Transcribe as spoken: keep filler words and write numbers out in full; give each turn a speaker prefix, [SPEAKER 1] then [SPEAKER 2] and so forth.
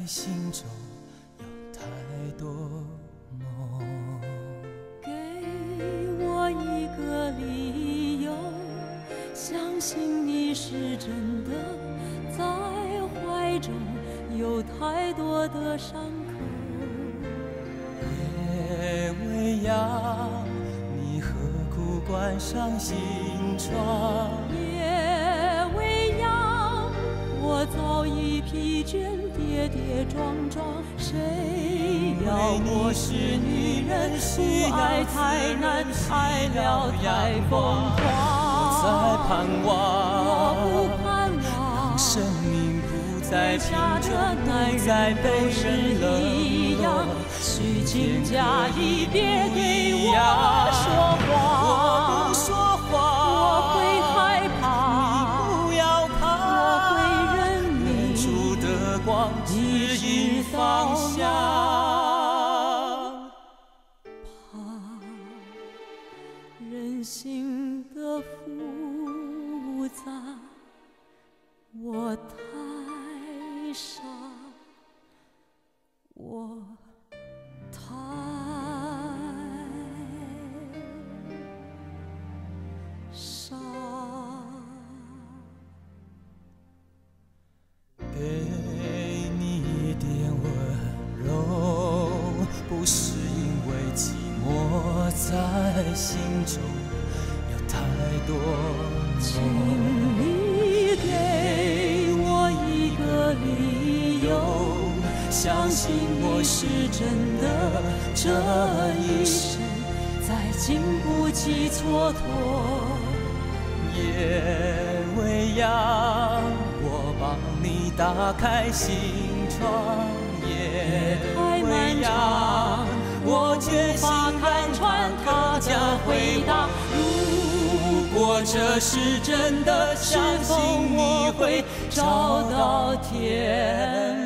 [SPEAKER 1] 心中有太多梦。
[SPEAKER 2] 给我一个理由，相信你是真的，在怀中有太多的伤口。
[SPEAKER 1] 夜未央，你何苦关上心窗？
[SPEAKER 2] 夜未央，我早已疲倦，跌跌撞撞。谁要我是女人，不爱太难，爱了太疯狂。
[SPEAKER 1] 在盼望，
[SPEAKER 2] 我不盼望，
[SPEAKER 1] 生命不再平
[SPEAKER 2] 着
[SPEAKER 1] 庸，
[SPEAKER 2] 男
[SPEAKER 1] 不再
[SPEAKER 2] 人
[SPEAKER 1] 被
[SPEAKER 2] 都是
[SPEAKER 1] 人冷
[SPEAKER 2] 一样，
[SPEAKER 1] 落。
[SPEAKER 2] 虚情假意，别对我说
[SPEAKER 1] 我
[SPEAKER 2] 谎。
[SPEAKER 1] 不说谎，
[SPEAKER 2] 我会害怕，
[SPEAKER 1] 你不要怕，
[SPEAKER 2] 我会认命，
[SPEAKER 1] 远处的光指引方向。
[SPEAKER 2] 怕人心的复杂，我太傻，我太傻。
[SPEAKER 1] 给你一点温柔，不是因为寂寞在心中有太多
[SPEAKER 2] 请
[SPEAKER 1] 梦。
[SPEAKER 2] 你给我一个理由，相信你是真的，这一生再经不起蹉跎。
[SPEAKER 1] 夜未央，我帮你打开心窗。夜
[SPEAKER 2] 太漫
[SPEAKER 1] 未央，
[SPEAKER 2] 长，
[SPEAKER 1] 我决心看穿
[SPEAKER 2] 他的回答。
[SPEAKER 1] 如果这是真的，相信你会
[SPEAKER 2] 找到天